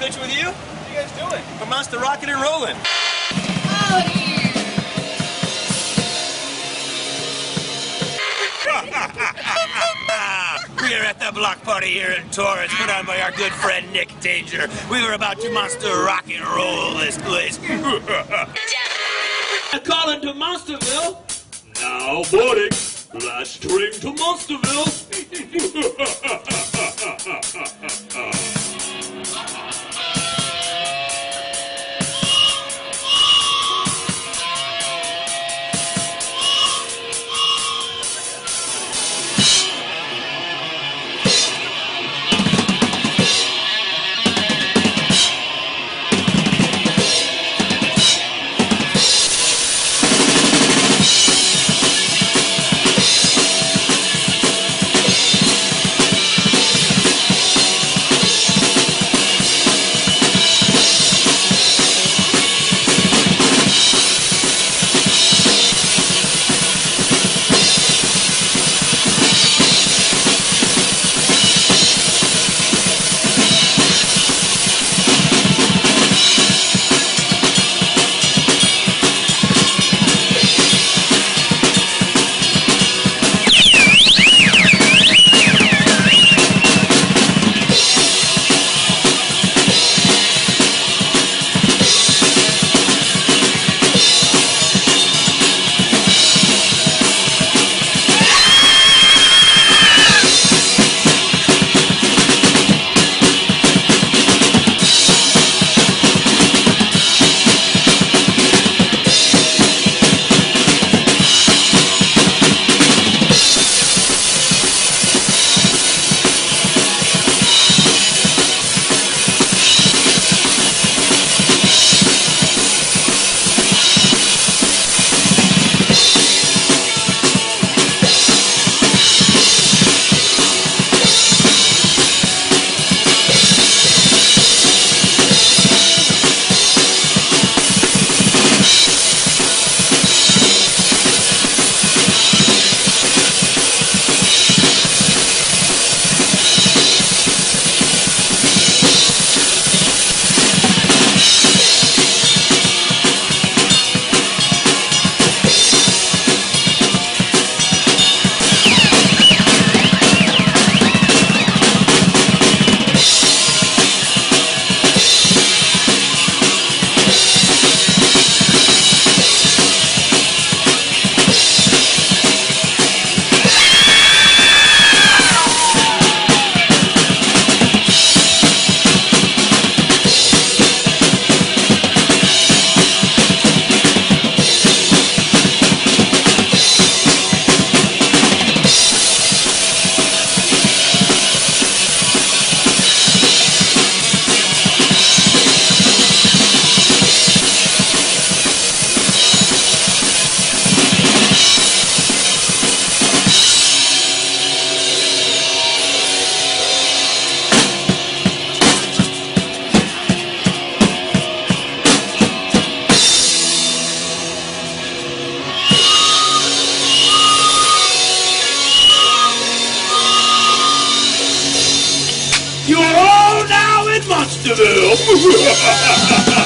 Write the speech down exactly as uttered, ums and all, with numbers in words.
picture with you? What are you guys doing? We're monster rocking and rolling. We are at the block party here in Torrance, put on by our good friend Nick Danger. We were about to monster rock and roll this place. Calling to Monsterville. Now boarding. Last train to Monsterville. You're all now in Monsterville.